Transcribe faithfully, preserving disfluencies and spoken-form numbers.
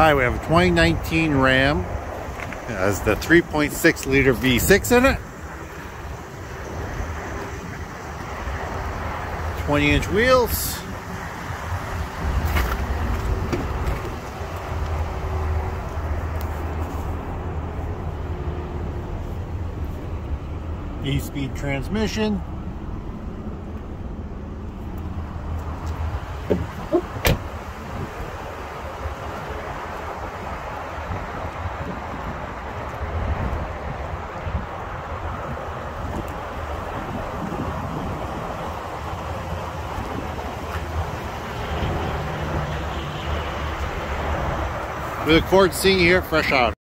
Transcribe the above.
Hi, we have a twenty nineteen Ram. It has the three point six liter V six in it. twenty inch wheels. eight speed transmission. We look forward to seeing you here at Fresh Auto.